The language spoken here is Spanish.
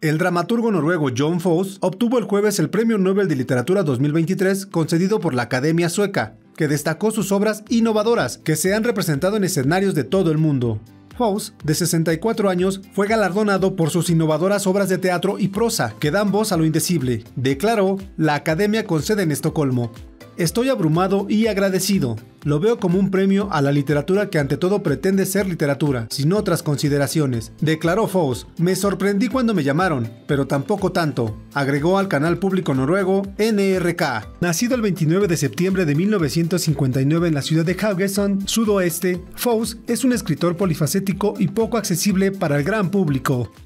El dramaturgo noruego Jon Fosse obtuvo el jueves el Premio Nobel de Literatura 2023 concedido por la Academia Sueca, que destacó sus obras innovadoras que se han representado en escenarios de todo el mundo. Fosse, de 64 años, fue galardonado por sus innovadoras obras de teatro y prosa que dan voz a lo indecible, declaró la Academia con sede en Estocolmo. Estoy abrumado y agradecido. Lo veo como un premio a la literatura que ante todo pretende ser literatura, sin otras consideraciones, declaró Fosse. Me sorprendí cuando me llamaron, pero tampoco tanto, agregó al canal público noruego NRK. Nacido el 29 de septiembre de 1959 en la ciudad de Haugesund, sudoeste, Fosse es un escritor polifacético y poco accesible para el gran público.